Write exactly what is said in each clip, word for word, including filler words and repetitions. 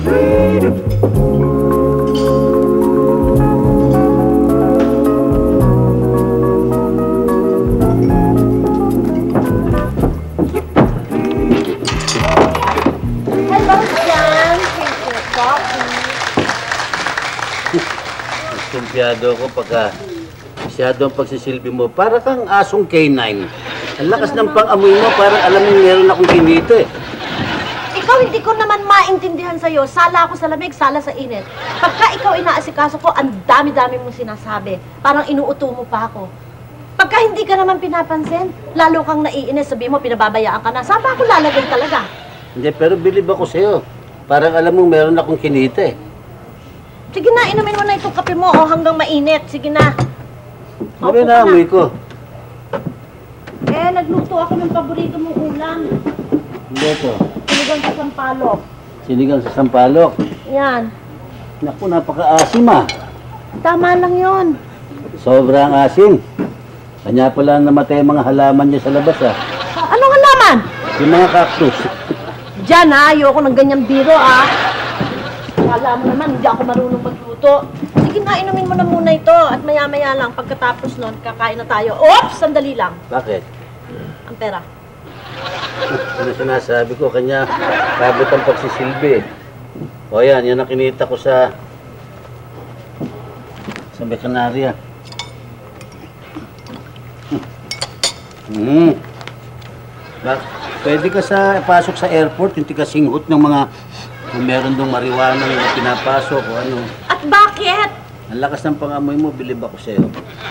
Kumpiyado ko pagka masyado ang pagsisilbi mo. Para kang asong K nine. Ang lakas ng pang-amoy mo, parang alam mo meron akong kinito eh. Ikaw hindi ko naman maintindihan sa'yo. Sala ako sa lamig, sala sa init. Pagka ikaw inaasikaso ko, ang dami-dami mong sinasabi. Parang inuuto mo pa ako. Pagka hindi ka naman pinapansin, lalo kang naiinis, sabi mo, pinababayaan ka na. Saan ba ako lalagay talaga? Hindi, pero bilib ako sa'yo. Parang alam mo meron akong kinito eh. Sige na, inumin mo na itong kape mo o hanggang mainit. Sige na. Ano na amoy ko? Eh, nagluto ako ng paborito mong ulam. Hindi ito. Sinigang sa sampalok. Sinigang sa sampalok? Yan. Naku, napaka-asim ah. Tama lang yon. Sobrang asim. Kanya pala namatay mga halaman niya sa labas ah. Anong halaman? Yung mga cactus. Diyan ha, ayoko ng ganyang biro ah. Kala mo naman, hindi ako marunong magluto. Sige na, inumin mo na muna ito. At maya-maya lang, pagkatapos nun, kakain na tayo. Oops! Sandali lang. Bakit? Ang pera. Ano sinasabi ko, kanya kabot ang pagsisilbi. O yan, yan ang kinita ko sa sa Becanaria. Hmm. Bak pwede ka sa pasok sa airport, yung tiga-singhot ng mga kung meron dong marijuana na pinapasok o ano. At bakit? Ang lakas ng pangamoy mo, bilib ako sa'yo.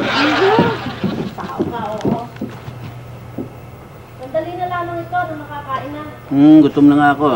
Tao ka, oo. Sandali na lamang ito na makakain na. Hmm, gutom na nga ako.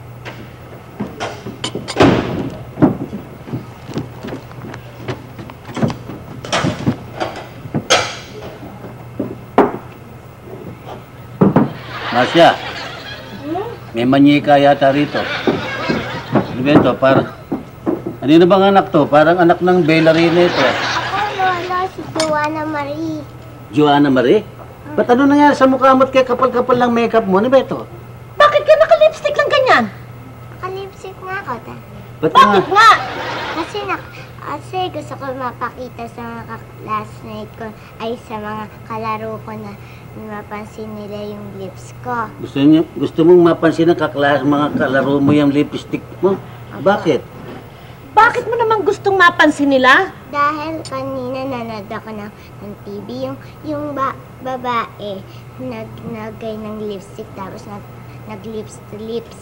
Masya, Hmm? may manyika yata rito. Ano ba ito? Parang... Ano na bang anak to? Parang anak ng bailarina ito. Ako, Lola, si Joanna Marie. Joanna Marie? Ba't ano nangyari sa mukha mo at kaya kapal-kapal lang makeup mo? Ano ba ito? Bakit ka naka-lipstick lang ganyan? Kalipsik nga ako, ta. Ba't Bakit nga? nga? Kasi, na, kasi gusto ko mapakita sa mga classmate ko ay sa mga kalaro ko na mapansin nila yung lips ko. Gusto, niyo, gusto mong mapansin ng kakla, mga kalaro mo yung lipstick mo? Bakit? Bakit mo naman gustong mapansin nila? Dahil kanina nanood ako ng, ng T V, yung, yung ba, babae nag, nagay ng lipstick tapos nag, nag lips to lips.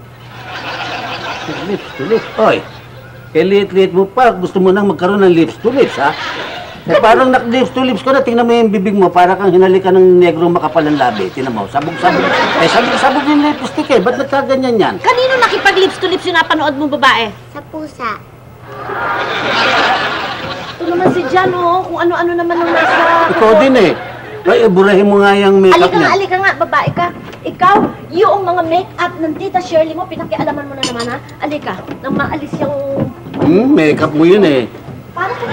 Lips to lips? Oy, kaya liit-liit mo pa. Gusto mo nang magkaroon ng lips to lips, ha? Eh, parang nak-lips to lips ka na. Tingnan mo yung bibig mo. Para kang hinalikan ng negro makapal ang labi. Tingnan mo, sabog-sabog. Eh, sabog-sabog yung lipstick eh. Ba't nagkaganyan yan? Kanino nakipag-lips to lips yung napanood mong babae? Sa pusa. Ito naman si Jan, oh. Kung ano-ano naman ang nasa... Ikaw din eh. Ay, burahin mo nga yung makeup Alika nga, niya. alika nga, babae ka. Ikaw, yung mga make-up ng Tita Shirley mo, pinakialaman mo na naman, ha? Alika, nang maalis yung... Hmm, makeup mo yun eh. Para sa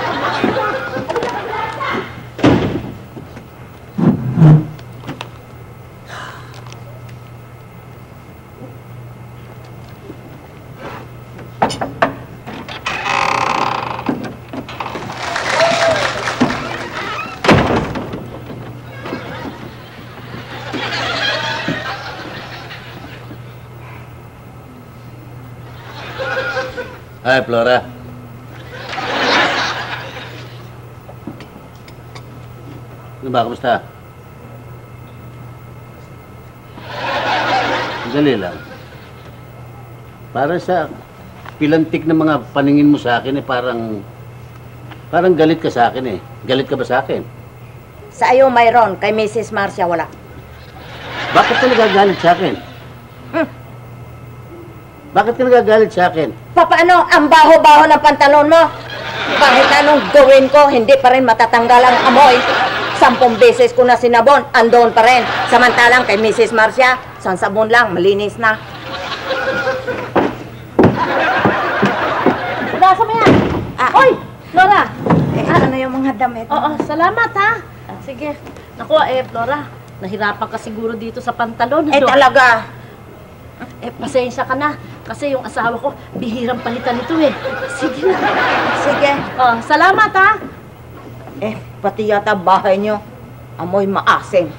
Hi, Flora. Ano ba? Kamusta? Dali lang. Para sa pilantik na mga paningin mo sa akin eh, parang... Parang galit ka sa akin eh. Galit ka ba sa akin? Sa iyo, mayroon. Kay Missus Marcia, wala. Bakit ka nagagalit sa akin? Hmm. Bakit ka nagagalit sa akin? Papaano? Ang baho-baho ng pantalon mo. Kahit anong gawin ko, hindi pa rin matatanggal ang amoy. Sampung beses ko na sinabon, andoon pa rin. Samantalang kay Missus Marcia, isang sabon lang, malinis na. Nasa mo yan? Ah, Hoy, Flora! Eh, ano yung mga damit? Oo, salamat, ha? Sige. Naku, eh, Flora, nahirapan ka siguro dito sa pantalon. Eh, ano? talaga. Eh, pasensya ka na. Kasi yung asawa ko, bihirang palitan ito eh. Sige na. Sige. Oh, salamat ha. Eh, pati yata bahay nyo, amoy maasim.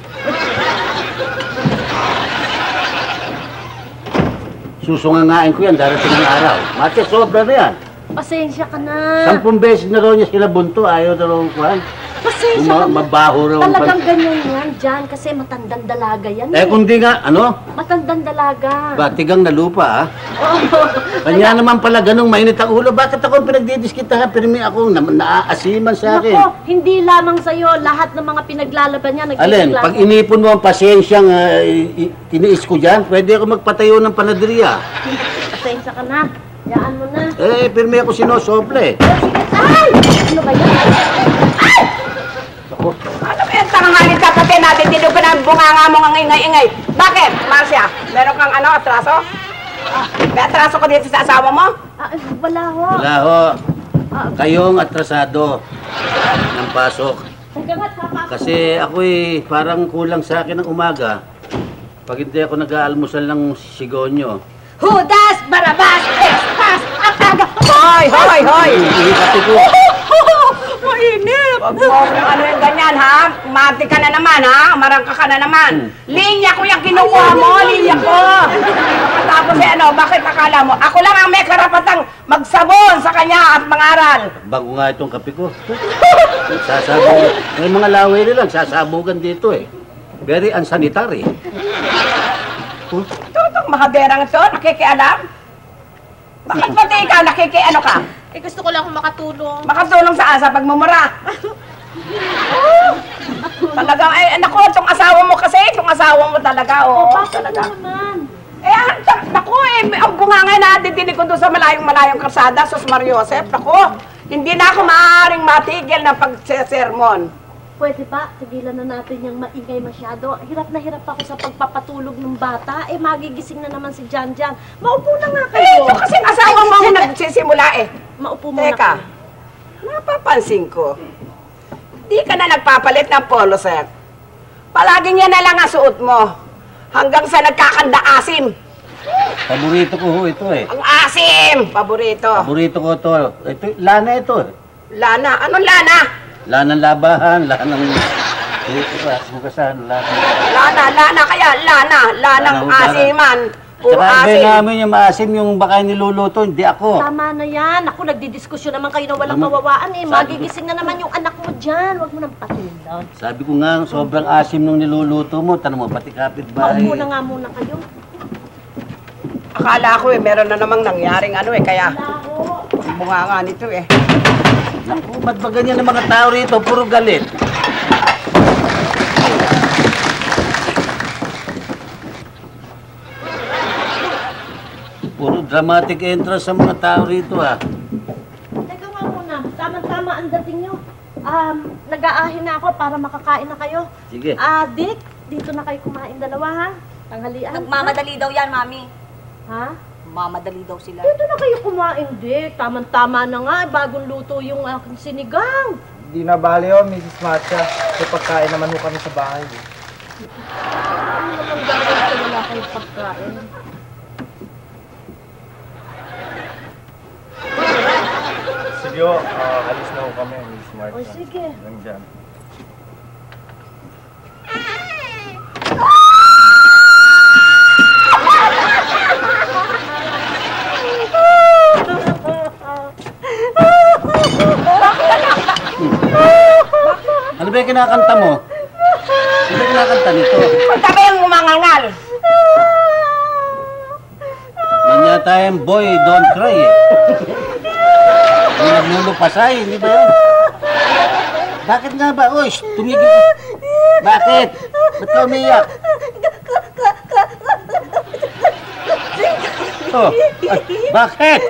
Susungangain ko yan, darating ang araw. Mate, sobra na yan. Pasensya ka na. Sampung beses na raw niya sila bunto, ayaw na raw kuhan. Pasensya Ma- ka na. mabaho raw ang Talagang pan- ganyan yan dyan kasi matandang dalaga yan Eh kung di nga, ano? Matandang dalaga. Batigang na lupa, ha? Oo. Kanya naman pala ganung mainit ang ulo. Bakit ako pinagdidiskitahan? Pero may ako na naaasiman sa akin. Nako, hindi lamang sa'yo. Lahat ng mga pinaglalaban niya, Alin, nagsisigla. pag inipon mo ang pasensyang uh, tiniis ko dyan, pwede ako magpatayo ng panadriya. Pasensya ka na. Yaan mo na. Eh, pero may ako sinosople. Ay! Ano ba yan? Ay! Ako, Ano ba yung tangangalit kapatid natin? Dito ka na bunganga mo ng ingay-ingay. Bakit, Marcia? Meron kang ano, atraso? Ah, may atraso ka dito sa asawa mo? Ah, wala ho. wala ho. Ah, Kayong atrasado ng pasok. teka nga, papasok. Kasi ako'y parang kulang sa akin ng umaga. Pag hindi ako nag-aalmusal ng sigonyo. Judas, Barabas, Espas, ang aga. Hoy, hoy, hoy! Ihikati ko. Mainit! Huwag mo kung ano yung ganyan, ha? Mati ka na naman, ha? Marangka ka na naman. Linya ko yung kinukuha mo, linya ko. Tapos eh, ano, bakit akala mo? Ako lang ang may karapatang magsabon sa kanya at mangaral. Bago nga itong kape ko. Sasabog. May mga laway nilang sasabugan dito eh. Very unsanitary. Huh? Ito, itong mahaderang ito, nakikialam. Bakit pati ikaw, nakikiano ka? Eh, gusto ko lang kung makatulong. Makatulong sa asa pagmumura. Talagang, eh, naku, itong asawa mo kasi, itong asawa mo talaga, Oh, oo. bakit talaga. naman? Eh, ah, ta- naku, eh, ang bunganga na, didinig ko doon sa malayong-malayong karsada, Sus Mario Joseph, naku, hindi na ako maaaring matigil ng pagsesermon. Pwede ba? Tigilan na natin yung maingay masyado. Hirap na hirap ako sa pagpapatulog ng bata. Eh, magigising na naman si Jan Jan. Maupo na nga Eh, kayo. ito kasi asawa mo ang nagsisimula eh. Maupo muna Teka, kayo. napapansin ko, di ka na nagpapalit ng polo set. Palaging yan na lang ang suot mo. Hanggang sa nagkakanda-asim. Paborito ko ho ito eh. Ang asim! Paborito. Paborito ko ito. Ito, lana ito eh. Lana. Anong lana? Lanang labahan, lanang... Bukasan, lanang... Lana, lana kaya, lana. Lanang Lana, asiman. Puro Saka asim. asin. namin yung maasim yung baka niluluto, hindi ako. Tama na yan. Ako, nagdidiskusyon naman kayo na walang Naman- mawawaan eh. Sabi- Magigising na naman yung anak mo dyan. Huwag mo nang patulog. Sabi ko nga, sobrang asim nung niluluto mo. Tanong mo, pati kapitbahay. Maupo na nga muna kayo. Akala ko eh, meron na namang nangyaring ano eh, kaya Wala ho. bunga nga nito eh. Naku, ba't ba ganyan ang mga tao rito? Puro galit. Puro dramatic entrance sa mga tao rito ah. Teka nga muna. Tama-tama ang dating nyo. Um, nag-aahin na ako para makakain na kayo. Sige. Ah, Dick, dito na kayo kumain dalawa ha. Tanghalian. Nagmamadali daw yan, Mami. Ha? Mamadali daw sila. Dito na kayo kumain, Dick. Tamang-tama na nga. Bagong luto yung aking sinigang. Di na bali oh, Missus Matcha. May pagkain naman ho kami sa bahay. Eh. Ano naman gagawin ko wala kayong pagkain? Sige ho, ah, alis na ho kami, Missus Matcha. O sige. Nandyan. Ano ba yung kinakanta mo? Ano ba yung kinakanta nito? Punta ba yung umangangal? Yan yata yung boy, don't cry eh. Yung naglulupasay, hindi ba yun? Bakit nga ba? Uy, shh, tumigil ka. Bakit? Ba't ka umiyak? Oh, ay, bakit?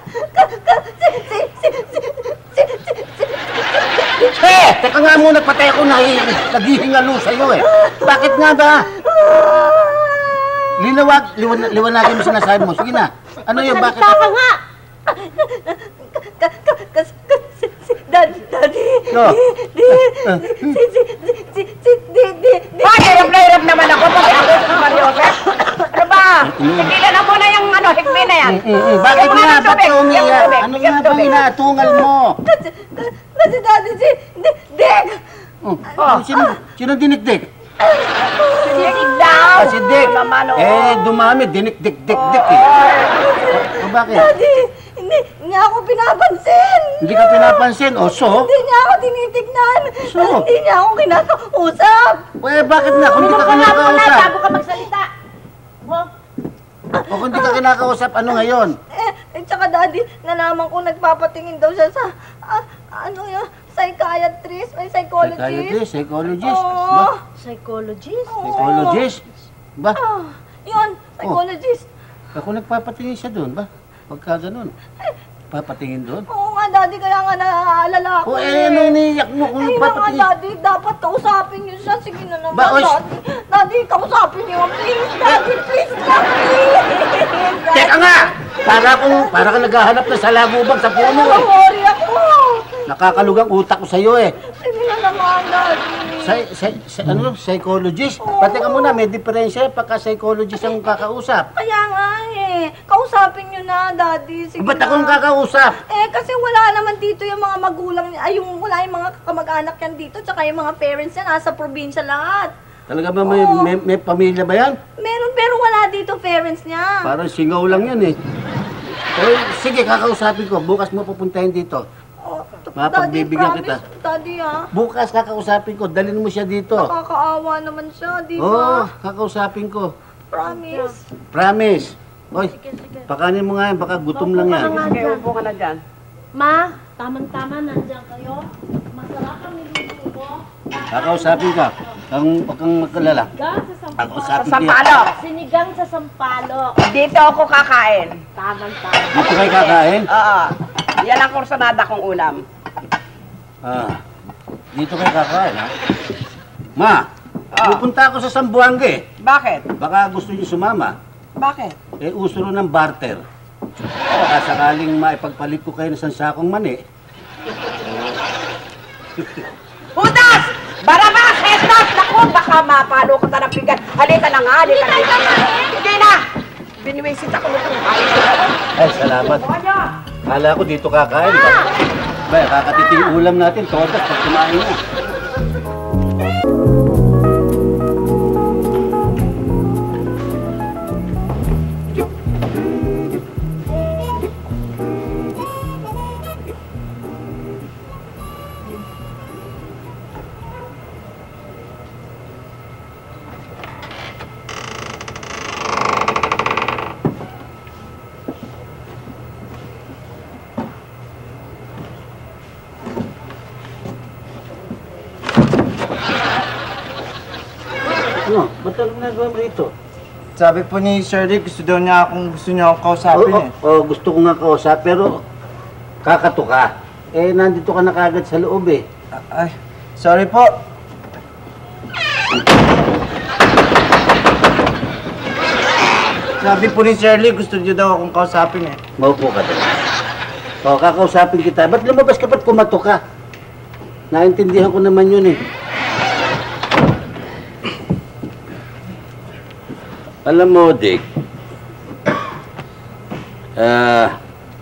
Eh, teka nga muna, patay ako na naghihingalo sa'yo eh. Bakit nga ba? Linawag, liwan, liwanagin mo sinasabi mo. Sige na. Ano yun, bakit? Salita ka nga! Daddy, daddy, No. di, si, si, si, si, si, di, di, di. Ay, hirap na hirap naman ako pag ako sa Mario Joseph. Ano ba? Tigilan na muna yung ano, higme na yan. Mm, mm, mm. Bakit Yung nga? mga Ba't tubig, ka umiyak? yung tubig, Ano yung nga bang tubig. inatungal mo? Kasi, kasi dati si Di- Dick! Oh, sino, sino dinikdik? Sinig daw. Ah, si Dick. Naman, oh. Eh, dumami, dinik-dik-dik-dik eh. O, bakit? Daddy, hindi niya ako pinapansin! Hindi ka pinapansin. O, so? Hindi niya ako tinitignan! So? Hindi niya ako kinakausap! Eh, bakit na? Kung di ka Minum ka nga muna kinakausap. bago ka magsalita! Oh. O, kung di ka kinakausap, ano ngayon? Eh, eh, tsaka daddy, nalaman ko nagpapatingin daw siya sa, ah, ano yun, psychiatrist, may psychologist. Psychiatrist, psychologist. Oo. Ba? Psychologist? Psychologist? Ba? Ah, yun, psychologist. Ako nagpapatingin siya doon, ba? Pagka ganun. Papatingin doon? Oo nga, daddy, kaya nga naaalala ko O, eh, ano iniiyak mo kung Ay, na nga, nagpapatingin? daddy, dapat kausapin niyo siya. Sige na naman, Ba, oy, daddy. Daddy, kausapin niyo, please, daddy, please lang, please. Teka nga! Para kung, para ka naghahanap ng salabubag sa puno eh. Sorry ako. Nakakalugang utak ko sa'yo eh. Sige na naman, daddy. Sa, sa, sa, ano, psychologist? Pati ka muna, may diferensya pagka psychologist ang kakausap. Kaya nga eh, kausapin niyo na, daddy. Sige Ba't na. akong kakausap? Eh, kasi wala naman dito yung mga magulang niya, ay yung wala yung mga kamag-anak yan dito, tsaka yung mga parents niya, nasa probinsya lahat. Talaga ba may, Oo. may, may pamilya ba yan? Meron, pero wala dito parents niya. Parang singaw lang yan eh. Eh, sige, kakausapin ko. Bukas mo pupuntahin dito. Oh, Mapagbibigyan daddy, kita. promise, daddy ah. Bukas kakausapin ko. Dalhin mo siya dito. Nakakaawa naman siya, di Oo, oh, ba? kakausapin ko. Promise. Promise. Oy, Sige, sige. pakanin mo nga yan. Baka gutom lang yan. Sige, upo ka na dyan. Ma, tamang-tama, nandiyan kayo. Masarap ang niluto ko. Kakausapin ka. Kang, huwag kang magkalala. Sinigang sa sampalok. Kakausapin Sa ka. palo. Sinigang sa sampalok. Dito ako kakain. Tamang-tama. Dito kayo kakain? Oo. Yan ang kursunada kong ulam. Ah, dito kayo kakain, ha? Ma, Ah. pupunta ako sa Sambuanga eh. Bakit? Baka gusto niyo sumama. Bakit? Eh, uso rin ng barter. Baka sakaling maipagpalit ko kayo ng isang sakong mani. Hudas! Barabas! Hestas! Naku, baka mapalo ko ta ng pigan. Halika na nga, halika na. Hindi na! Biniwisit ako nitong kain. Ay, salamat. Kala ko dito kakain. Ba, kakatiting ulam natin. Todas, pag kumain na. Ano? Ba't anong nagawa mo rito? Sabi po ni Shirley, gusto daw niya akong gusto niya akong kausapin Oo, eh. oo, gusto ko nga kausap, pero kakato ka. Eh, nandito ka na kagad sa loob eh. Ah, Ay, sorry po. Sabi po ni Shirley, gusto niya daw akong kausapin eh. Maupo ka doon. O, kakausapin kita. Ba't lumabas ka? Ba't kumato ka? Naintindihan ko naman yun eh. Alam mo, Dick, ah,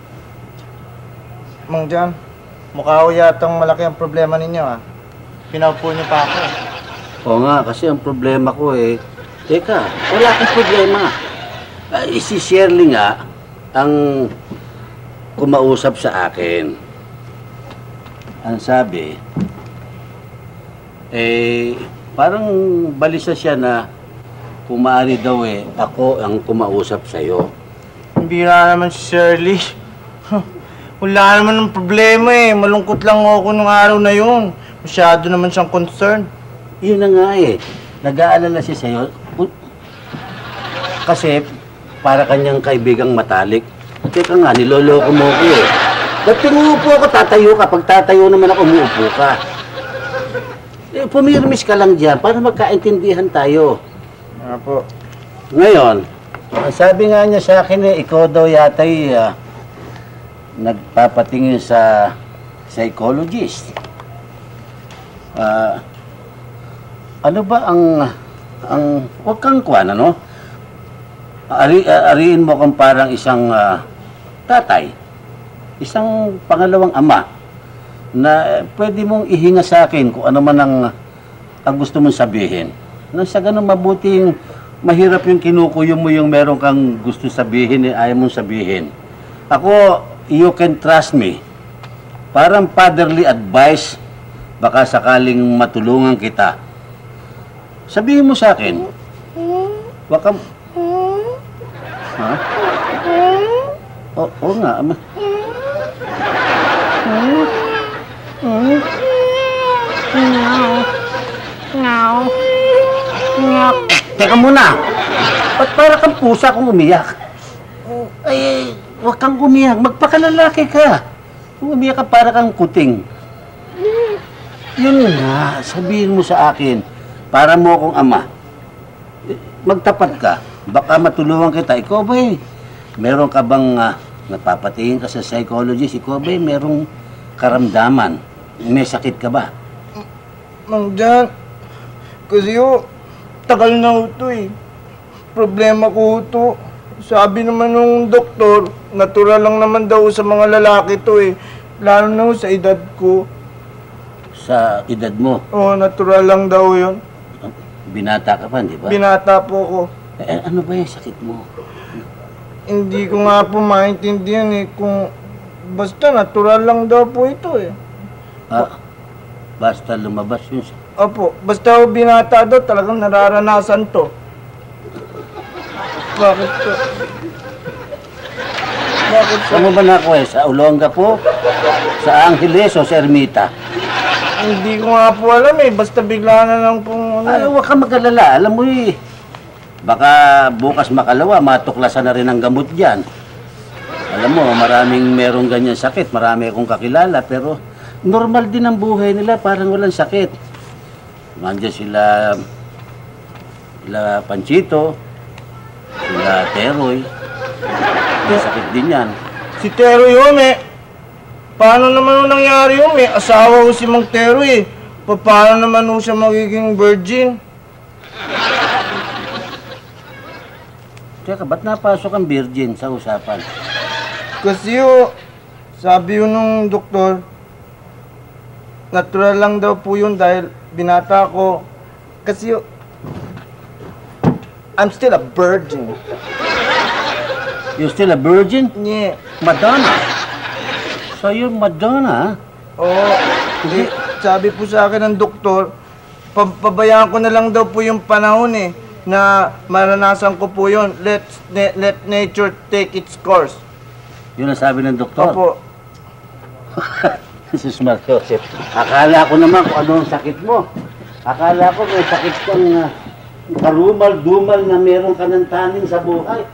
Mang John, mukha ko yatang malaki ang problema ninyo ah. Pinaupo niyo pa ako. oo nga, kasi ang problema ko eh, teka, wala akong problema. Ah, si Shirley nga ang kumausap sa akin. Ang sabi, eh, parang balisa siya na pumaari daw eh, ako ang kumausap sa'yo. Bira naman si Shirley. Wala naman ng problema eh. Malungkot lang ako nung araw na yun. Masyado naman siyang concerned. Yun na nga eh, nag-aalala siya sa'yo. Pu- Kasi, para kanyang kaibigang matalik. Teka nga, niloloko mo ko eh. Ba't umuupo ako, tatayo ka. Pag tatayo naman ako, umuupo ka. Eh, pumirmis ka lang dyan para magkaintindihan tayo. Nga po. Ngayon, ang sabi nga niya sa akin eh, ikaw daw yata'y ah, nagpapatingin sa psychologist. Ah, ano ba ang, ang, huwag kang kuwan, ano? Ari, ah, ariin mo kung parang isang ah, tatay, isang pangalawang ama, na eh, pwede mong ihinga sa akin kung ano man ang, ang gusto mong sabihin. Nang sa ganun mabuting mahirap yung kinukuyo mo yung meron kang gusto sabihin eh, ayaw mong sabihin. Ako, you can trust me. Parang fatherly advice, baka sakaling matulungan kita. Sabihin mo sa akin. Baka... Ha? Oo, oo nga. ama. Teka muna. Ba't para kang pusa kung umiyak? Ay, huwag kang umiyak. Magpakalalaki ka. Kung umiyak ka para kang kuting. Yun nga, sabihin mo sa akin, para mo akong ama. Eh, Magtapat ka. Baka matulungan kita. Ikaw ba eh, meron ka bang uh, napapatingin ka sa psychologist? Ikaw ba eh, merong karamdaman? May sakit ka ba? Mang Jan, kasi yo, tagal na ho to eh. Problema ko ho to. Sabi naman ng doktor, natural lang naman daw sa mga lalaki to eh. Lalo na ho sa edad ko. Sa edad mo? Oo, natural lang daw yun. Binata ka pa, di ba? Binata po ko. Eh, ano ba yung sakit mo? Hindi ko nga po maintindihan eh kung basta natural lang daw po ito eh. Ah, basta lumabas yun. Opo, basta ho binata daw talagang nararanasan to. Bakit po? Bakit po? Saan mo ba nakuha? Sa Olonga po? Sa Angeles o sa Ermita? Hindi ko nga po alam eh, basta bigla na lang pong ano. Ay, huwag ka mag-alala. Alam mo eh, baka bukas makalawa, matuklasan na rin ang gamot dyan. Alam mo, maraming merong ganyan sakit. Marami akong kakilala, pero normal din ang buhay nila. Parang walang sakit. Nandiyan sila, sila Panchito, sila Teroy. May sakit din yan. Si Tero yun eh. Paano naman ho nangyari yun eh? Asawa ko si Mang Tero eh. Pa- Paano naman ho siya magiging virgin? Teka, ba't napasok ang virgin sa usapan? Kasi ho, sabi yun nung doktor, natural lang daw po yun dahil binata ko. Kasi ho, I'm still a virgin. You still a virgin? Yeah. Madonna. So you're Madonna, ha? Oo. Hindi, sabi po sa akin ng doktor, pa- pabayaan ko na lang daw po yung panahon eh, na maranasan ko po yun. Let, ne- let nature take its course. Yun ang sabi ng doktor. Opo. Jesus Mark Joseph. Akala ko naman kung ano ang sakit mo. Akala ko may sakit kang uh, karumal-dumal na meron ka ng taning sa buhay.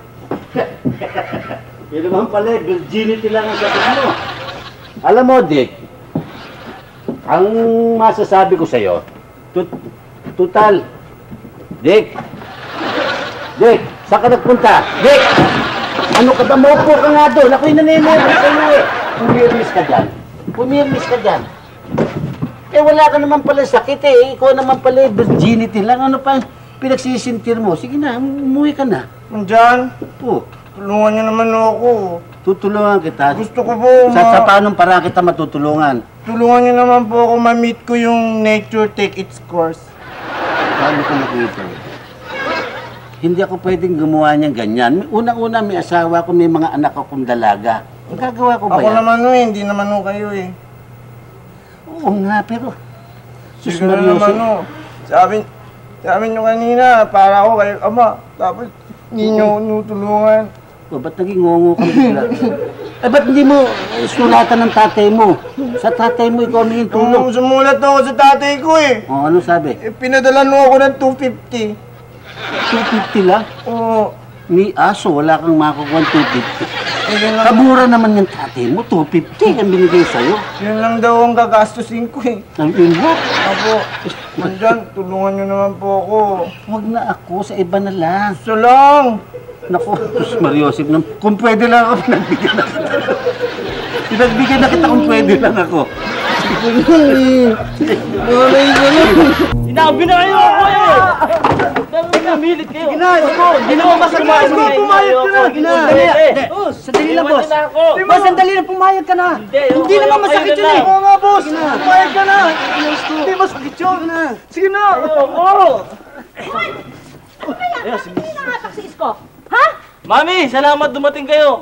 Yun naman pala, eh, virginity lang ang sakit mo. Alam mo, Dick, ang masasabi ko sa'yo, tut tutal, Dick, Dick, saan ka nagpunta? Dick, ano ka ba? Maupo ka nga doon. Ako'y nanimero sa'yo eh. Pumirmis ka dyan. Pumirmis ka dyan. Eh, wala ka naman pala sakit eh. Ikaw naman pala eh, virginity lang. Ano pa pinagsisintir mo? Sige na, umuwi ka na. Mandiyan, Po, tulungan niyo naman ako. tutulungan kita. Gusto ko po, Sa, sa ma- paanong paraan kita matutulungan? tulungan niyo naman po ako ma-meet ko yung nature take its course. Paano ko nakita? Hindi ako pwedeng gumawa niyang ganyan. Unang-una, may asawa ko, may mga anak akong dalaga. Ang gagawa ko ba Ako yan? naman no eh, hindi naman no kayo eh. Oo nga, pero... Sus Sige na naman Marioso, no. Sabi, sabi niyo kanina, para ako kayo ama. Tapos, hindi niyo nutulungan. oh, ba't naging ngongo ka sila? Eh, ba't hindi mo eh, sulatan ng tatay mo? Sa tatay mo, ikaw may tulong. Nung sumulat ako sa tatay ko eh. O, ano sabi? Eh, pinadala mo ako ng two fifty. two fifty lang? Oo. Ni aso, wala kang makukuha two fifty. Eh, yun lang, Kabura naman yung tatay mo, two fifty ang binigay sa'yo. yun lang daw ang gagastusin ko eh. Ang ina, Ako, Mandiyan, tulungan niyo naman po ako. huwag na ako, sa iba na lang. So lang. Naku, Sus Mariosip, kung pwede lang ako, pinagbigyan na kita. Pinagbigyan na kita kung pwede lang ako. Malay ko lang. Sinabi na kayo ako eh! Pero namilit kayo. Ginay, ako! Ginawa masama Isko, pumayag ka na! Ginay! Oh, sandali lang, boss. Ako. Boss, sandali lang, pumayag ka na. Hindi, Hindi okay, naman okay masakit na yun eh. lang. Oo nga, boss. Pumayag ka na. Hindi masakit yun. Sige na. Ayoko! Hinahatak si Isko. Ha? Mami, salamat dumating kayo.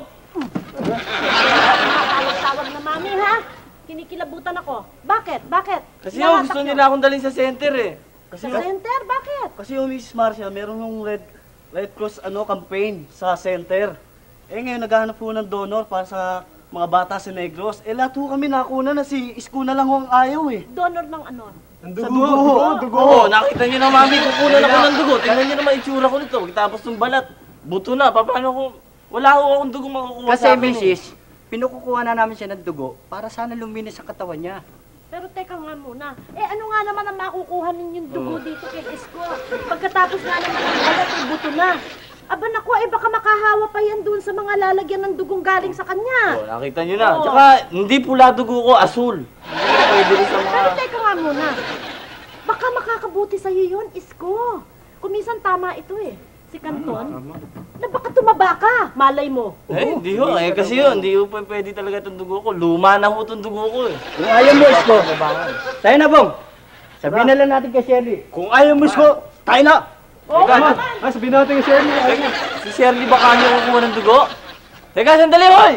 Tawag-tawag na mami, ha? Kinikilabutan ako. Bakit? Bakit? Kasi yung Hinahatak gusto niyo? nila akong dalhin sa center eh. Kasi Sa center? Bakit? Kasi yung Missus Marcia, meron yung Red, Red Cross ano, campaign sa center. Eh ngayon, naghahanap po ng donor para sa mga bata sa Negros. Eh lahat po kami nakuna na si Isko na lang ho ang ayaw eh. Donor ng ano? Sa dugo. dugo. Oo, nakita niyo na mami, kukunan ako ng dugo. Tingnan niyo naman itsura ko nito. Tapos ng balat, buto na. Pa- Paano ko, wala ko akong dugo makukuha Kasi sa akin. eh. Missus, pinukukuha na namin siya ng dugo para sana luminis ang katawan niya. Pero teka nga muna. Eh ano nga naman ang makukuha ninyong dugo dito kay Isko? Pagkatapos nga naman ang balat, ay buto na. Aba naku, eh baka makahawa pa yan dun sa mga lalagyan ng dugong galing sa kanya. Oo, nakita niyo na. Oo. Tsaka, hindi pula dugo ko, asul. Hindi ko pwede rin sa mga... Pero teka nga muna. Baka makakabuti sa'yo yun, Isko. Kumisan tama ito eh. Si Canton, na baka tumaba ka. Malay mo. Eh, hindi ho. Eh, kasi yun, hindi ho pa pwede talaga itong dugo ko. Luma na ho itong dugo ko eh. Kung ayaw mo, Isko, tayo na, Bong. Sabihin na lang natin kay Shirley. Kung ayaw mo, Isko, tayo na. Oo, naman. Ah, sabihin natin kay Shirley. Teka, si Shirley baka niyo kukuha ng dugo? Teka, sandali, hoy!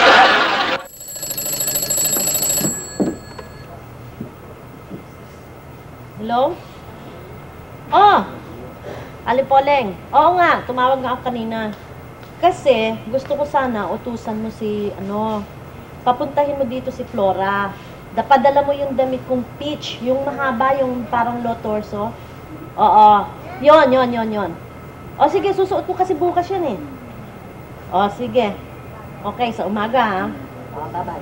Hello? Oh! Alipoleng. Oo nga, tumawag nga ako kanina. Kasi, gusto ko sana utusan mo si, ano, papuntahin mo dito si Flora. Dapadala mo yung damit kong peach, yung mahaba, yung parang low torso. Oo. Yon, yon, yon, yon. O sige, susuot ko kasi bukas yan eh. O sige. Okay, sa umaga ha. O, bye-bye.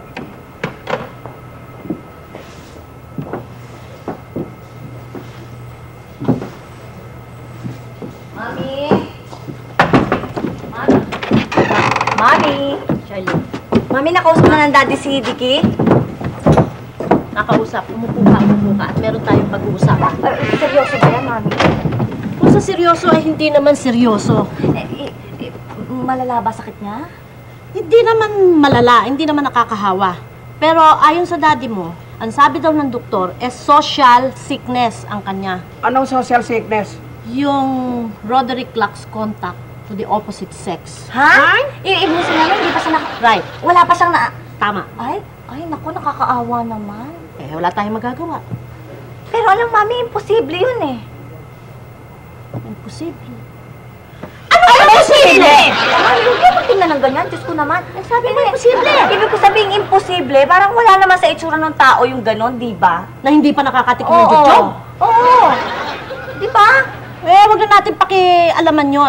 Mami! Mami! Mami! Charlie, Mami, nakausap na ng daddy si Dicky? nakausap, umupo ka, umupo ka, at meron tayong pag-uusapan. Uh, seryoso ba yan, Mami? Kung sa seryoso ay hindi naman seryoso. Eh, eh, eh, malala ba sakit niya? Hindi naman malala, hindi naman nakakahawa. Pero ayon sa daddy mo, ang sabi daw ng doktor, eh social sickness ang kanya. Anong social sickness? Yung Roderick Lux contact to the opposite sex. Ha? I- Ibig sabihin, hindi pa siya nak... Right, Wala pa siyang na... tama. Ay, ay, naku, nakakaawa naman. Eh, wala tayong magagawa. Pero alam, Mami, imposible yun eh. Imposible. Ano imposible? Mami, huwag kayo magtingnan ng ganyan. Diyos ko naman. Eh, sabi mo, imposible. Ibig ko sabihin, imposible. Parang wala naman sa itsura ng tao yung ganon, di ba? Na hindi pa nakakatikim ng Oo. chuchong. Oo. Di ba? Eh, wag na natin pakialaman yon.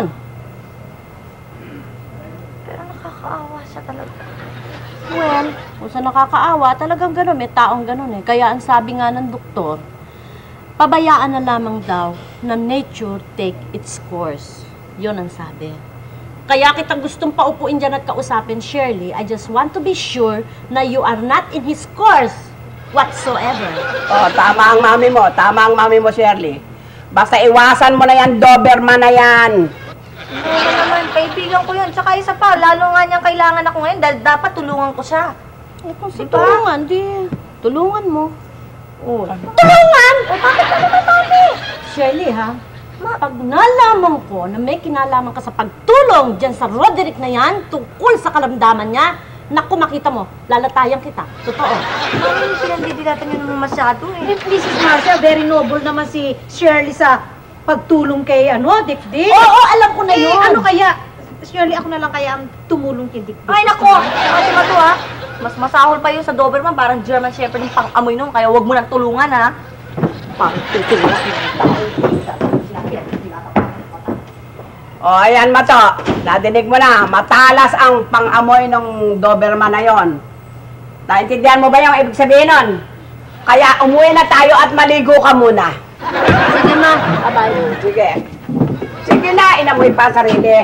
Pero nakakaawa siya talaga. Well, Kung sa nakakaawa, talagang gano'n, may taong gano'n eh. Kaya ang sabi nga ng doktor, pabayaan na lamang daw na nature take its course. Yun ang sabi. Kaya kita gustong paupuin dyan at kausapin, Shirley, I just want to be sure na you are not in his course whatsoever. Oh, tama ang mami mo. Tama ang mami mo, Shirley. Basta iwasan mo na yan, Doberman na yan. ano naman, kaibigan ko yun. Tsaka isa pa, lalo nga niyang kailangan ako ngayon dahil dapat tulungan ko siya. Eh, kung sa tulungan, di, tulungan mo. Oh. Tulungan? O bakit ka naman, Mami? Shirley, ha? Pag nalaman ko na may kinalaman ka sa pagtulong dyan sa Roderick na yan, tungkol sa kalamdaman niya, naku, makita mo, lalatayan kita. Totoo. Mami, pinandidilatan niyo naman masyado eh. Eh, Missus Marcia, very noble naman si Shirley sa pagtulong kay, ano, Dick Dick. Oo, alam ko na Eh, yun. ano kaya? Shirley, ako na lang kaya ang tumulong kay Dick Dick. Ay, naku! Ate Mato, ha? Mas masahol pa yun sa Doberman, parang German Shepherd yung pang-amoy nun, kaya wag mo nang tulungan, ha? Parang tutulungan. O, oh, ayan, Mato. Nadinig mo na. Matalas ang pang-amoy ng Doberman na yon. Naintindihan mo ba yung ibig sabihin nun? Kaya umuwi na tayo at maligo ka muna. Sige na, abay. Sige. Sige na, inamoy pa ang sarili.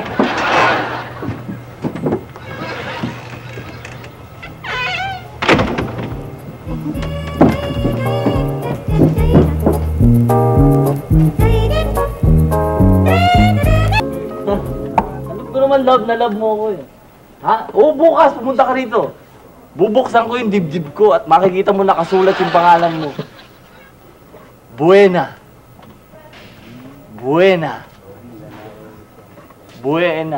Alam ko naman love na love mo ko eh. Ha? Oo, bukas pumunta ka rito. Bubuksan ko yung dibdib ko at makikita mo nakasulat yung pangalan mo. Buena. Buena. Buena.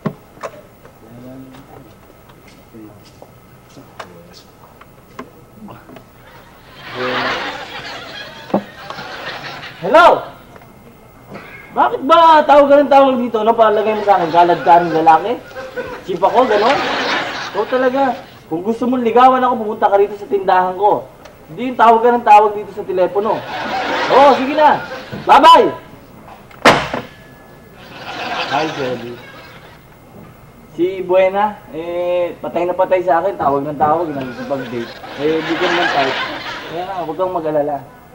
Buena. Hello! Bakit ba tawag ka ng tawag dito? Ano palagay mo sa akin? Galad ka rin lalaki? Chip ako, gano'n? Ikaw talaga. Kung gusto mong ligawan ako, pumunta ka rito sa tindahan ko. Hindi yung tawag ka ng tawag dito sa telepono. Oo, sige na. Bye-bye! Hi, Jelly. Si Buena, eh, patay na patay sa akin. Tawag ng tawag, nagpapag-date. Eh, di ko naman type. Kaya nga, huwag kang mag-alala.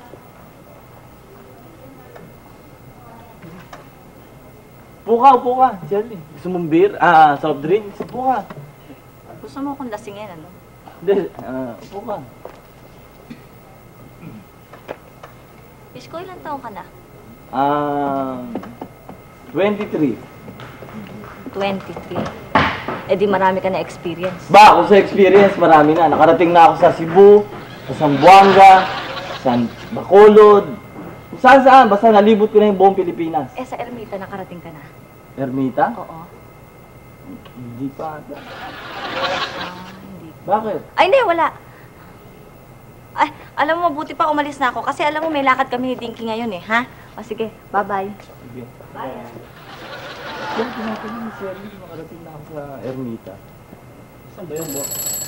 Upo ka, upo ka, Jelly. Gusto mong beer? Ah, soft drinks? Upo ka. Gusto mo akong lasingin, ano? Hindi, ah, upo ka. Isko, ilang taong ka na? Ah, twenty-three. twenty-three. Eh di marami ka na experience. Ba, kung sa experience, marami na. Nakarating na ako sa Cebu, sa Zamboanga, sa Bacolod, kung saan saan. Basta nalibot ko na yung buong Pilipinas. Eh sa Ermita nakarating ka na? Ermita? Oo. Hindi pa ata. Ah, hindi. Bakit? Ay, hindi, wala. Ay, alam mo, buti pa umalis na ako. Kasi alam mo, may lakad kami ni Dinky ngayon eh, ha? O sige, bye-bye. Sige. Bye. Yan, tinatanong ni Sherry, makarating na ako sa Ermita. Saan ba yun, bo?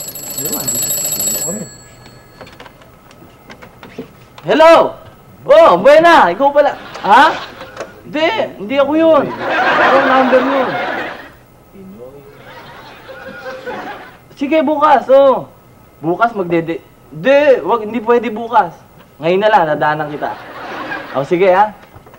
Hello! Oh, buena! Ikaw pala. Ha? Hindi, hindi ako yun. Wrong number yun. Sige, bukas, oh. Bukas magdede... Hindi, wag, hindi pwede bukas. Ngayon na lang, nadaanan kita. O, sige, ha?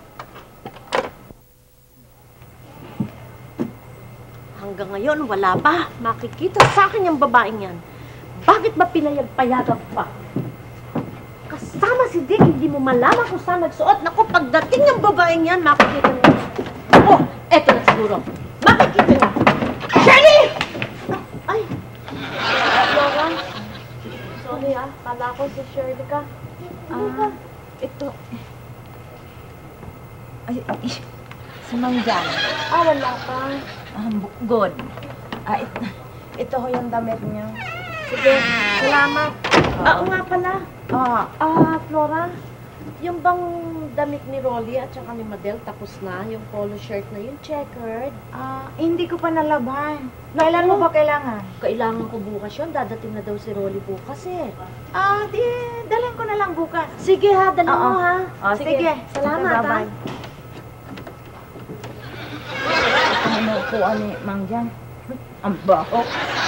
Hanggang ngayon, wala pa. Makikita sa akin yung babaeng yan. Bakit ba pinayag-payagan pa? Kasama si Dick, hindi mo malaman kung saan nagsuot. Naku, pagdating yung babaeng yan, makikita niya. Oh, eto na siguro. Makikita niya. Shelly! Ay! Laura, sorry ah. Kala ko si Shirley ka. Ah, ito. Ay, ay, si Mang Jan. Ah, wala pa. Ah, bu- good. Ah, ito, ito ho yung damit niya. Sige, salamat. Ah, oo nga pala. Ah, Ah, Flora, yung bang damit ni Rolly at saka ni Madel tapos na? Yung polo shirt na yun, checkered? Ah, hindi ko pa nalaban. Kailan mo ba kailangan? Kailangan ko bukas yun. Dadating na daw si Rolly bukas eh. Ah, di, dalhin ko na lang bukas. Sige ha, dala Oo. mo ha. Oh, sige. Salamat ha. Bye-bye. ano po ani Mang Jan? Ang baho.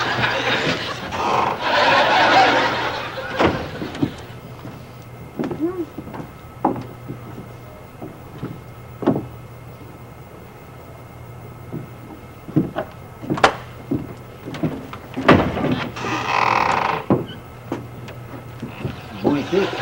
Buisit.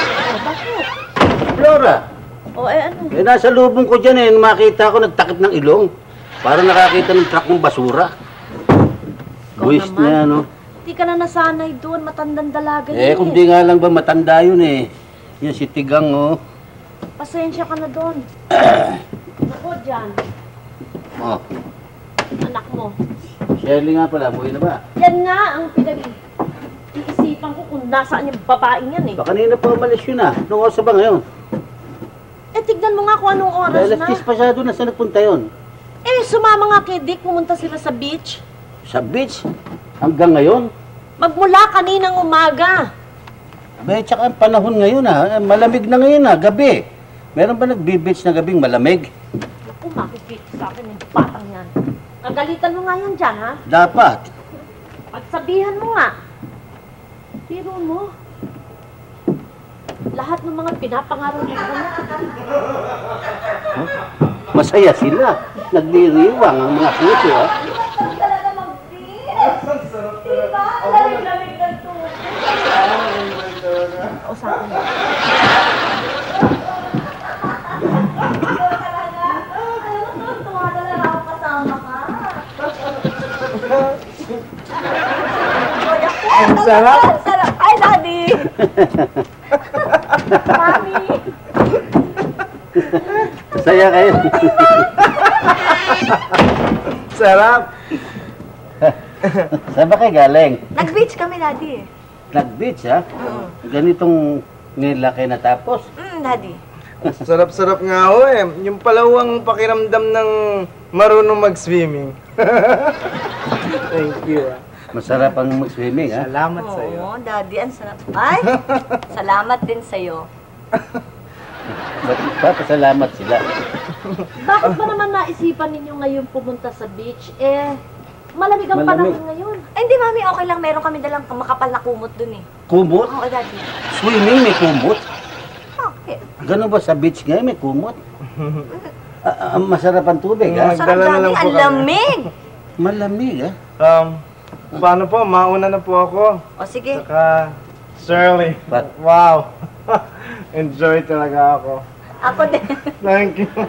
Flora, O eh ano? eh nasa lubong ko dyan eh, makita ko nagtakip ng ilong. Para nakakita ng truck ng basura. Buwis naman. na ano. Hindi ka na nasanay doon. Matandang dalaga Eh, yun kung di nga lang ba matanda yun eh. Yan si Tigang oh. Pasensya ka na doon. Ako dyan, Oh, anak mo. Shirley nga pala, buhay na ba? Yan nga ang pinag-iisipan ko kung nasaan yung babaeng yan eh. Baka kanina pa umalis yun ah. Anong oras ba ngayon? Eh, tignan mo nga kung anong oras Dahil na. alas pasado na saan nagpunta yun? Eh, sumama nga kay Dick, pumunta sila sa beach. Sa beach? Hanggang ngayon? Magmula kaninang umaga. Abay, tsaka ang panahon ngayon ah. Malamig na ngayon ah, gabi. Meron ba nagbi-beach na gabing malamig? Naku, makikita sa akin yung batang yan. Kagalitan mo nga yan dyan, ha? Dapat. Pagsabihan mo nga. Biro mo. Lahat ng mga pinapangarap mo na. Masaya sila. Nagdiriwang ang mga puso ah. Talaga mag-beach. Diba? Lamig-lamig ng tubig. kakausapin mo. Ang sarap. Ang sarap. Ay, Daddy! Mami! Saya kayo. Sarap. Saan ba kayo galing? Nag-beach kami, Daddy. Nag-beach, ha? Ganitong nila kayo natapos. Mm, Daddy. Sarap-sarap nga ho eh. Yung palawang pakiramdam ng marunong mag-swimming. Thank you. ah. Masarap ang mag-swimming, ha? Salamat sa iyo. Oo, Daddy, ang sarap. Ay, salamat din sa'yo. Ba't papasalamat sila? Bakit ba naman naisipan ninyo ngayon pumunta sa beach? Eh, malamig ang Malamig. panahon ngayon. Ay, hindi, Mami. Okay lang. Meron kami dalang makapal na kumot dun eh. Kumot? Oo, Daddy. Swimming may kumot? Okay. Ganun ba sa beach ngayon may kumot? Ah, ah, masarap ang tubig, ha? Mm. Sarap, Magdala na Daddy. lang po Ang kami. lamig. Malamig, ha? Um, paano po? Mauna na po ako. O, sige. Saka, Shirley. What? Wow. Enjoy talaga ako. Ako din. Thank you.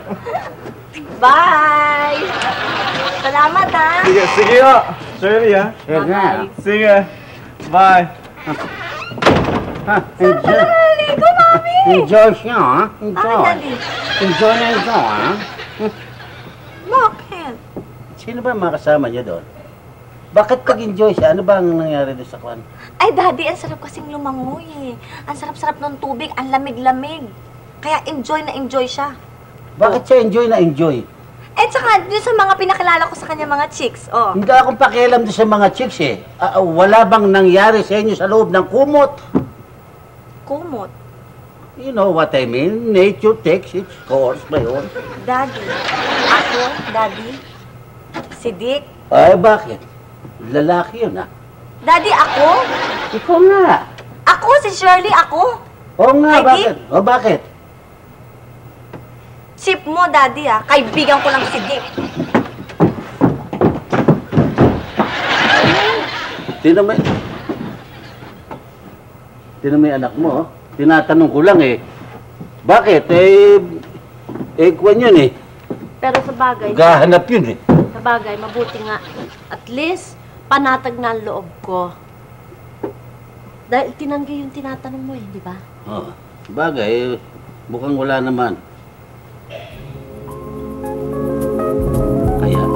Bye! Salamat, ha? Sige, sige ho. Shirley ha. Sure nga. Sige. Bye. Ha, enjoy. Naligo, Mami! Enjoy siya, ha? Bakit, Enjoy. Daddy? Enjoy na enjoy, ha? Bakit? Sino ba ang mga kasama niya doon? Bakit pag-enjoy siya? Ano ba ang nangyari doon sa kwan? Ay, Daddy, ang sarap kasing lumangoy eh. Ang sarap-sarap ng tubig, ang lamig-lamig. Kaya enjoy na enjoy siya. Bakit siya enjoy na enjoy? Eh, tsaka, dun sa mga pinakilala ko sa kanya mga chicks, oh. Hindi akong pakialam doon sa mga chicks, eh. Ah, ah, wala bang nangyari sa inyo sa loob ng kumot? Kumot. You know what I mean? Nature takes its course ba yun? Daddy. Ako, Daddy. Si Dick. Ay, bakit? Lalaki yun, ha? Daddy, ako? Ikaw nga. Ako, si Shirley, ako. Oo nga, Ay, bakit? O, bakit? Chip mo, Daddy, ah. Kaibigan ko lang si Dick. Tino may... Tino may anak mo, oh. Tinatanong ko lang, eh. Bakit? Eh... Eh, kwan yun, eh. Pero sa bagay, Gahanap yun, eh. sa bagay, mabuti nga. At least, panatag na ang loob ko. Dahil tinanggi yung tinatanong mo, eh, di ba? Oh, bagay, mukhang wala naman. Kaya,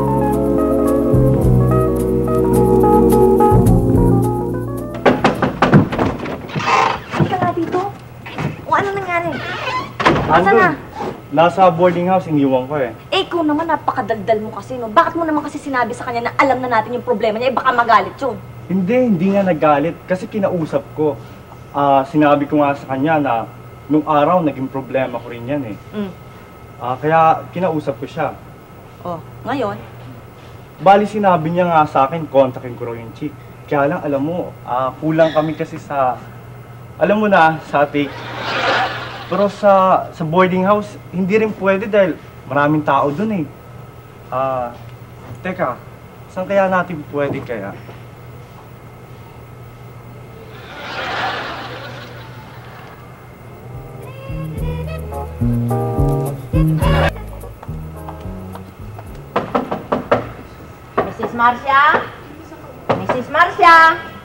Saan ka nga dito? O ano nangyari? Saan Andun. na? Nasa boarding house, iniwan ko eh. Eh, ikaw naman, napakadaldal mo kasi, no? Bakit mo naman kasi sinabi sa kanya na alam na natin yung problema niya, eh, baka magalit yun. Hindi, hindi nga nagalit. Kasi kinausap ko. Ah, sinabi ko nga sa kanya na nung araw naging problema ko rin yan eh. Mm. Ah, kaya kinausap ko siya. Oh, ngayon? Bali sinabi niya nga sa akin, kontakin ko raw yung chick. Kaya lang, alam mo, ah, kulang kami kasi sa, alam mo na, sa take. Pero sa sa boarding house, hindi rin pwede dahil maraming tao dun eh. Ah, teka, saan kaya natin pwede kaya? Missus Marcia? Missus Marcia?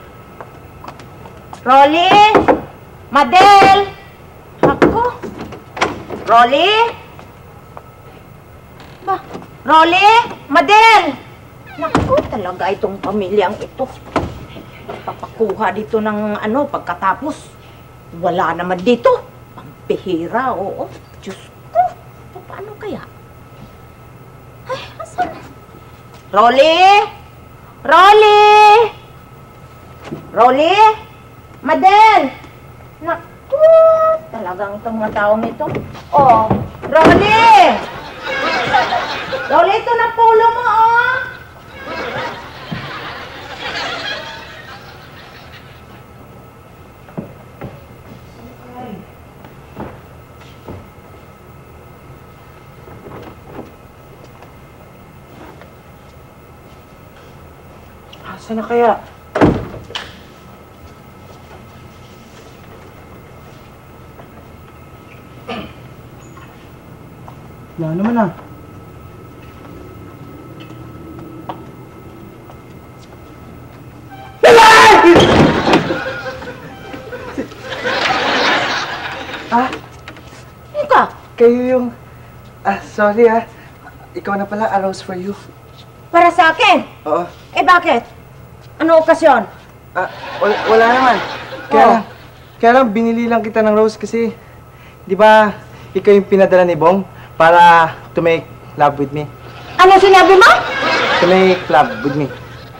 Rolly? Madel? Ako? Rolly? Ba? Rolly? Madel? Naku, talaga itong pamilyang ito. Papakuha dito ng ano, pagkatapos. Wala naman dito. Pampihira, oo. Diyos ko, paano kaya? Ay, asan? Rolly? Rolly? Rolly? Madel? Naku, talagang itong mga taong ito. Oh, Rolly! Rolly, ito na pulo mo, oh! Asan na kaya? Wala naman ah. Ah, Ika, kayo yung... Ah, sorry ah. Ikaw na pala, a rose for you. para sa akin. Oo. Eh bakit? Ano okasyon? Ah, wala, wala naman. Kaya Oh. lang, kaya lang binili lang kita ng rose kasi, di ba, ikaw yung pinadala ni Bong para to make love with me. Ano sinabi mo? To make love with me.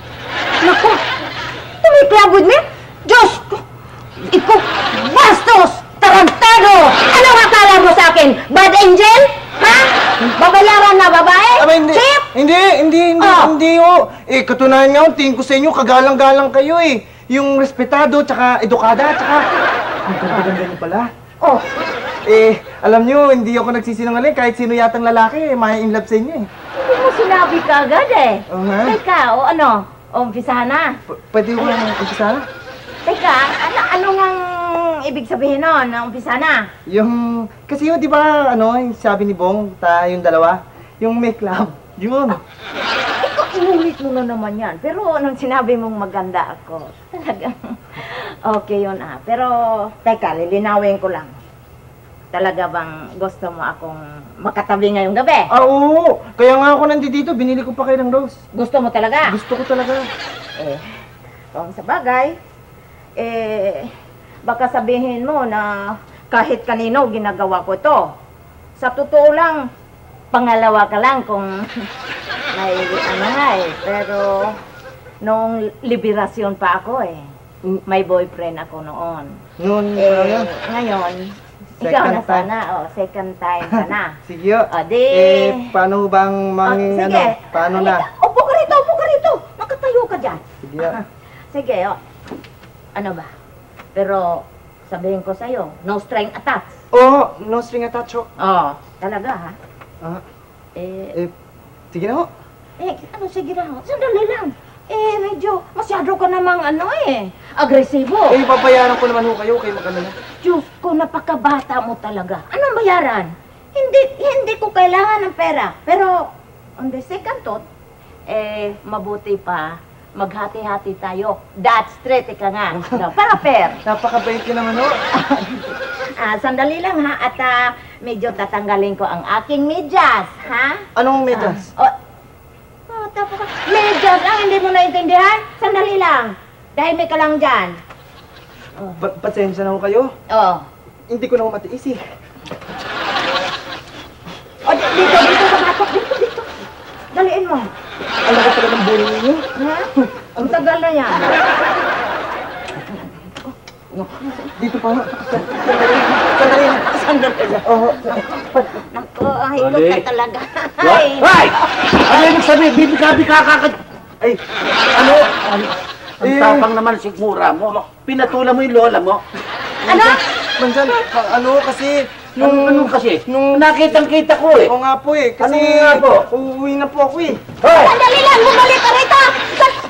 Naku, tumikla with me? Diyos ko! Ikaw, bastos! Tarantado! Anong akala mo sa akin? Bad angel? Ha? Babayaran na babae? Aba, hindi. Chip? Hindi, hindi, hindi, Oh. hindi, oh. Eh, katunayan nga, oh, tingin ko sa inyo, kagalang-galang kayo, eh. Yung respetado, tsaka edukada, tsaka... Ang ganda-ganda niyo pala. Oh, Eh, alam niyo, hindi ako nagsisinungaling. Kahit sino yatang lalaki, eh, may in love sa inyo, eh. hindi mo sinabi ka agad eh. Oo nga. Teka, o ano? O, umpisahan na. P- pwede ko lang umpisa na? Teka, ano, ano ngang ibig sabihin nun? Na umpisa na? Yung... Kasi yun, di ba, ano, yung sabi ni Bong, ta, yung dalawa, yung make love. Yun. Ikaw, inulit mo na naman yan. Pero anong sinabi mong maganda ako? Talagang, okay yun ah. Pero, teka, lilinawin ko lang. Talaga bang gusto mo akong makatabi ngayong gabi? Ah, oo. Kaya nga ako nandito, binili ko pa kayo ng rose. Gusto mo talaga? Gusto ko talaga. Eh, kung sa bagay, eh, baka sabihin mo na kahit kanino ginagawa ko to. Sa totoo lang, pangalawa ka lang kung may ano nga eh. Pero, noong liberasyon pa ako eh, may boyfriend ako noon. Noon, Eh, ano yan? ngayon, ikaw Second na time. sana, oh, second time ka na. Sige. oh. O, di... Eh, paano bang mang, Oh, ano, paano na? Upo ka rito, upo ka rito. Makatayo ka dyan. Sige. ah. Sige, oh. Ano ba? Pero, sabihin ko sa'yo, no string attached. Oo, no string attached, oh. Oo. Talaga, ha? Ah, Eh, eh, sige na, oh. eh, ano, sige lang. Sandali lang. Eh, medyo, masyado ka namang, ano eh, agresibo. Eh, papayaran ko naman ho kayo, kayo magkano na. Diyos ko, napakabata mo talaga. Anong bayaran? Hindi, hindi ko kailangan ng pera. Pero, on the second thought, eh, mabuti pa, maghati-hati tayo. That's straight, ika nga. No, para fair. Napakabait ka naman, oh. Ah, sandali lang ha, at ah, medyo tatanggalin ko ang aking medyas, ha? Anong medyas? Oh, oh tapos ka. Medyas lang, hindi mo naintindihan? Sandali lang. Dahil may ka lang dyan. Ba- pasensya na ho kayo. Oh. Hindi ko na ho matiis, eh. Oh, di- dito, dito sa batok. Dito, dito. Daliin mo. Alam ko talagang bullying ninyo. Ha? Ang tagal na yan. Dito pa, ho. Sandali na. Sandali lang. Oo. Naku, ay, ito Mali. ka talaga. What? Ay. Hoy! Ano ibig sabihin? Bibi-kabi kakakad... Ay, ano? Ang, ang Eh. tapang naman sigmura mo. Pinatula mo yung lola mo. Ano? Mansan, ah, ano kasi, Nung, nung... ano kasi? nung- Nakitang-kita ko eh. Oo nga po eh, kasi... Ano nga po? Uuwi na po ako eh. Hoy! Sandali lang, bumalik ka rito. Sa-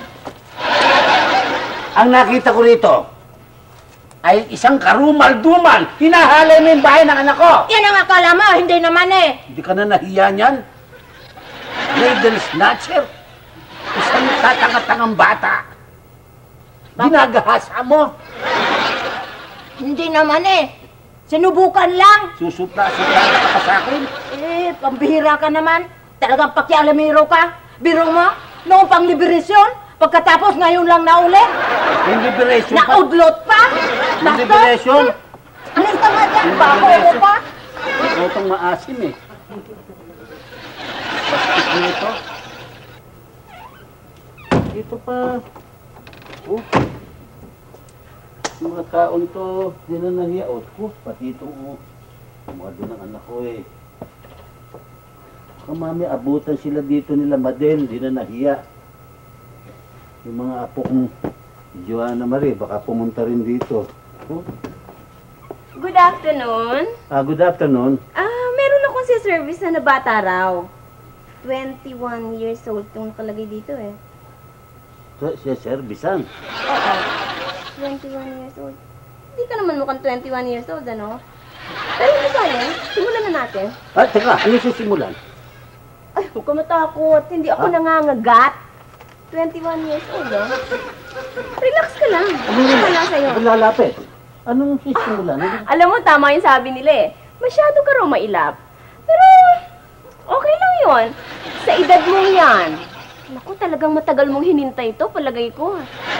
Ang nakita ko rito ay isang karumal-dumal. Hinahalay mo yung bahay ng anak ko. Yan ang akala mo, hindi naman eh. Hindi ka na nahiya niyan. Needle snatcher. Isang tatanga-tangang bata. Ginagahasa mo. Hindi naman eh. Sinubukan lang. Susupla-supla ka pa sa akin. Eh, pambihira ka naman. Talagang pakialamiro ka. Biro mo, noong pang liberasyon, pagkatapos ngayon lang nauli. Yung liberation pa. Naudlot pa. Yung Bastos. liberation. Alis ka nga dyan, Yung bako mo liberation. pa. Ikaw itong maasim eh. Bastos mo ito. Dito pa. Oh. Yung mga taon to, di na nahiya. O, oh, pati itong oh. Mga doon ang anak ko eh. Baka mami, abutan sila dito nila Madel, di na nahiya. Yung mga apo kong Joanna Marie, baka pumunta rin dito. Oh. Good afternoon. Ah, good afternoon. Ah, meron akong si service na bata raw. twenty-one years old itong nakalagay dito eh. So, siya servisan. Oo. twenty-one years old. Hindi ka naman mukhang twenty-one years old, ano? Pero ano bale? Simulan na natin. Ah, teka, ano yung sisimulan? Ay, huwag ka matakot. Hindi ako nangangagat. twenty-one years old, oh. Relax ka lang. Ano wala sa'yo? Ang lalapit. Anong sisimulan? Ano? Alam mo, tama yung sabi nila eh. Masyado ka raw mailap. Pero, okay lang yon. Sa edad mo yan. Naku, talagang matagal mong hinintay ito, palagay ko.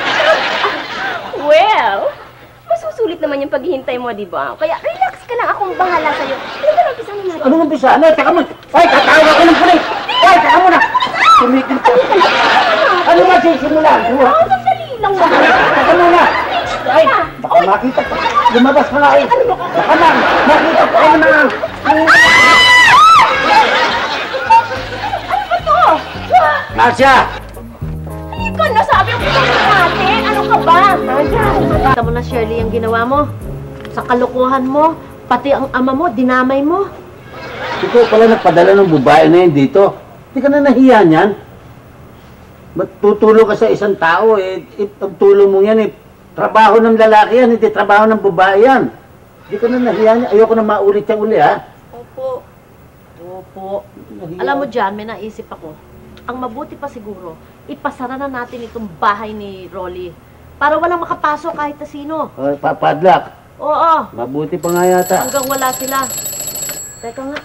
Well, masusulit naman yung paghihintay mo, di ba? Kaya relax ka lang, akong bahala sa'yo. Ano ba, umpisa na natin? Anong umpisa? Ano? Teka mo. Ay, tatawag ako ng pulis. Ay, teka mo na. Tumigil ka. Ano ba sisimulan? Oo, sandali lang ba? Teka mo na. Ay, baka makita ka. Lumabas ka nga eh. Baka na. Makita ka na. Ano ba to? Marcia! Ikaw na sabi ang pinag natin. Ano ka ba? Kita mo na, Shirley, ang ginawa mo. Sa kalokohan mo, pati ang ama mo, dinamay mo. Ikaw pala nagpadala ng babae na yun dito. Hindi ka na nahiya niyan. Matutulong ka sa isang tao eh. Ang tulong mo yan eh. Trabaho ng lalaki yan, hindi trabaho ng babae yan. Hindi ka na nahiya niya. Ayoko na maulit yan uli ha. Opo. Opo. Nahiya. Alam mo dyan, may naisip ako. Ang mabuti pa siguro, ipasara na natin itong bahay ni Rolly. Para walang makapasok kahit na sino. Oh, papadlak. Oo. Mabuti pa nga yata. Hanggang wala sila. Teka nga.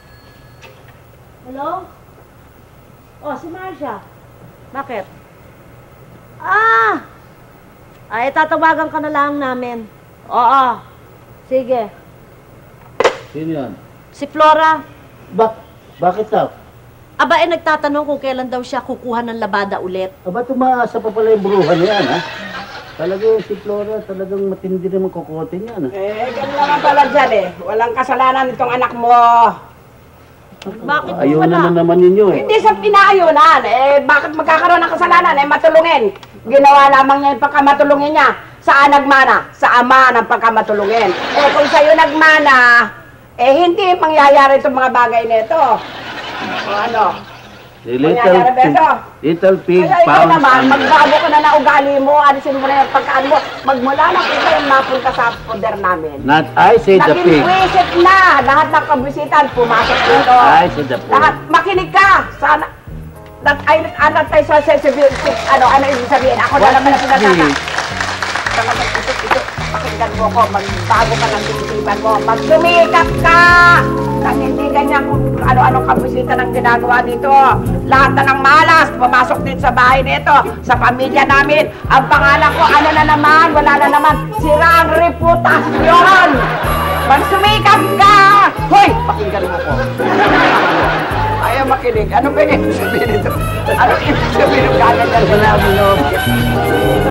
Hello? Oh, si Marcia. Bakit? Ah! Ay, tatawagan ka na lang namin. Oo. Sige. Sino yan? Si Flora. Ba bakit daw? Aba, eh, nagtatanong kung kailan daw siya kukuha ng labada ulit. Aba, tumaasa pa pala yung bruhan yan ha. Talagang si Flora, talagang matindi naman kukote niyan ha. Eh, ganun naman pala dyan eh. Walang kasalanan itong anak mo. Bakit mo Ayaw wala? naman naman ninyo eh. Hindi sa pinaayunan. Eh, bakit magkakaroon ng kasalanan? Eh, matulungin. Ginawa lamang niya yung pagkamatulungin niya. Saan nagmana? Sa ama ng pagkamatulungin. Eh, kung sa'yo nagmana, eh, hindi mangyayari itong mga bagay nito. O ano? Si little Mangyayari ba pig, ito? little pig Kaya ikaw pounds naman, and- magbago ka na na ugali mo, alisin mo na yung pagkaan mo. Magmula na kung kayo napunta sa poder namin. Not I say the Naging pig. wisit na. Lahat ng kabisitan, pumasok dito. I say the pig. Lahat, makinig ka. Sana, that ay anak tayo sa sensibility. Ano, ano ibig sabihin? Ako na naman ang pinatata. Saka ito, ito, pakinggan mo ko, magbago ka ng isipan mo. Magsumikap ka! Nang hindi ganyan kung ano-anong kabisita ng ginagawa dito. Lahat na ng malas, pumasok din sa bahay nito, sa pamilya namin. Ang pangalan ko, ano na naman, wala na naman, sira ang reputasyon! Magsumikap ka! Hoy! Pakinggan mo ko. Ayaw makinig. Ano ba yung ibig sabihin ito? Ano ibig sabihin ng gaganyan? Wala mo, no?